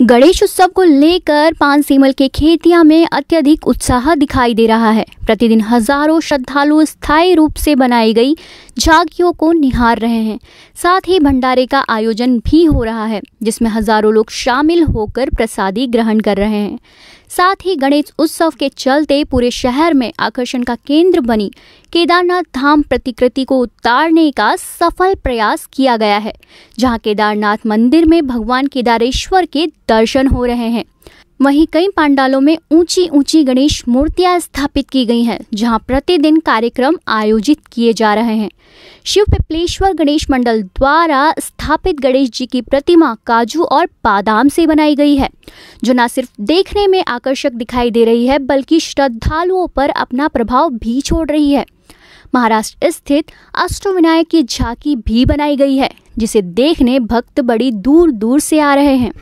गणेश उत्सव को लेकर पानसीमल के खेतिया में अत्यधिक उत्साह दिखाई दे रहा है। प्रतिदिन हजारों श्रद्धालु स्थायी रूप से बनाई गई झांकियों को निहार रहे हैं। साथ ही भंडारे का आयोजन भी हो रहा है, जिसमें हजारों लोग शामिल होकर प्रसादी ग्रहण कर रहे हैं। साथ ही गणेश उत्सव के चलते पूरे शहर में आकर्षण का केंद्र बनी केदारनाथ धाम प्रतिकृति को उतारने का सफल प्रयास किया गया है, जहां केदारनाथ मंदिर में भगवान केदारेश्वर के दर्शन हो रहे हैं। वहीं कई पंडालों में ऊंची ऊंची गणेश मूर्तियां स्थापित की गई हैं, जहां प्रतिदिन कार्यक्रम आयोजित किए जा रहे हैं। शिव पिपलेश्वर गणेश मंडल द्वारा स्थापित गणेश जी की प्रतिमा काजू और बादाम से बनाई गई है, जो न सिर्फ देखने में आकर्षक दिखाई दे रही है, बल्कि श्रद्धालुओं पर अपना प्रभाव भी छोड़ रही है। महाराष्ट्र स्थित अष्टविनायक की झांकी भी बनाई गई है, जिसे देखने भक्त बड़ी दूर दूर से आ रहे हैं।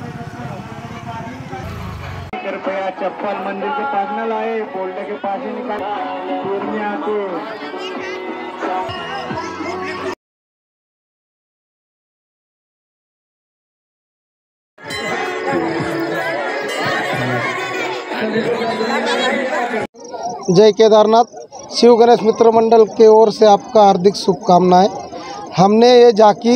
कृपया चप्पल मंदिर के पास न लाए, बोलने के पास ही निकाल जय केदारनाथ। शिव गणेश मित्र मंडल के ओर से आपका हार्दिक शुभकामनाएं। हमने ये झांकी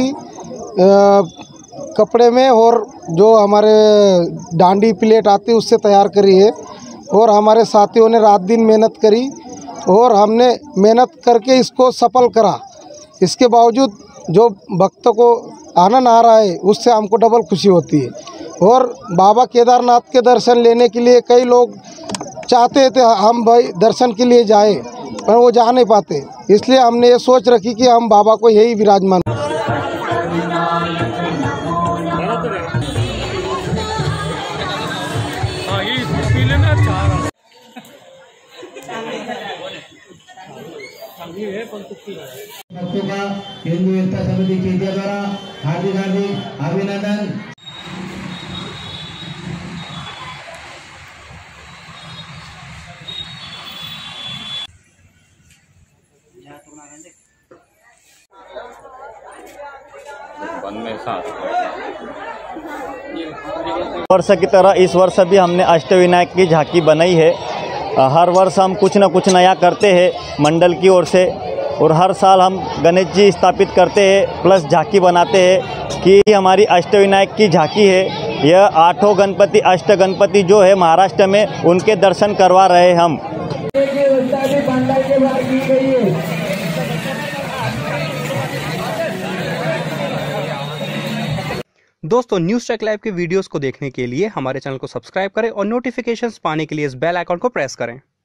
कपड़े में और जो हमारे डांडी प्लेट आती है उससे तैयार करी है, और हमारे साथियों ने रात दिन मेहनत करी और हमने मेहनत करके इसको सफल करा। इसके बावजूद जो भक्तों को आनंद आ रहा है, उससे हमको डबल खुशी होती है। और बाबा केदारनाथ के दर्शन लेने के लिए कई लोग चाहते थे हम भाई दर्शन के लिए जाए, पर वो जा नहीं पाते। इसलिए हमने ये सोच रखी कि हम बाबा को यही विराजमान। हिंदू एकता समिति खेतिया द्वारा हार्दिक हार्दिक अभिनंदन। वर्ष की तरह इस वर्ष भी हमने अष्टविनायक की झांकी बनाई है। हर वर्ष हम कुछ न कुछ नया करते हैं मंडल की ओर से, और हर साल हम गणेश जी स्थापित करते हैं प्लस झांकी बनाते हैं कि हमारी अष्टविनायक की झांकी है। यह 8 गणपति अष्ट गणपति जो है महाराष्ट्र में, उनके दर्शन करवा रहे हम। दोस्तों, न्यूज़ ट्रैक लाइव के वीडियोस को देखने के लिए हमारे चैनल को सब्सक्राइब करें और नोटिफिकेशंस पाने के लिए इस बेल आइकॉन को प्रेस करें।